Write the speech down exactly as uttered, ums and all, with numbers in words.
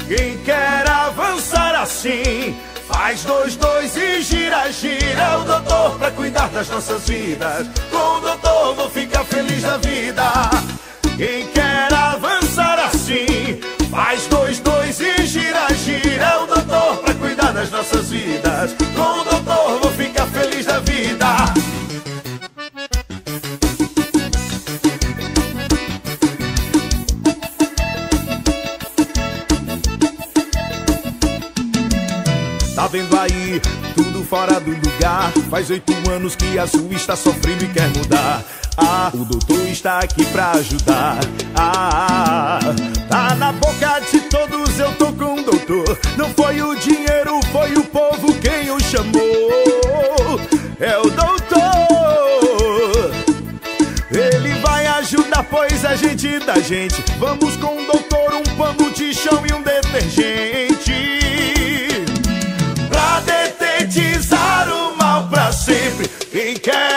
Quem quer avançar assim, faz dois, dois e gira, gira. É o doutor pra cuidar das nossas vidas. Com o doutor vou ficar feliz da vida. Quem quer avançar assim, faz dois, dois e gira, gira. É o doutor pra cuidar das nossas vidas. Com o doutor vou ficar feliz da vida. Tá vendo aí, tudo fora do lugar. Faz oito anos que a sua está sofrendo e quer mudar. Ah, o doutor está aqui pra ajudar. Ah, tá na boca de todos, eu tô com o doutor. Não foi o dinheiro, foi o povo quem o chamou. É o doutor. Ele vai ajudar, pois é gente da gente. Vamos com o doutor, um pano de chão e um detergente. Pra detetizar o mal pra sempre. Quem quer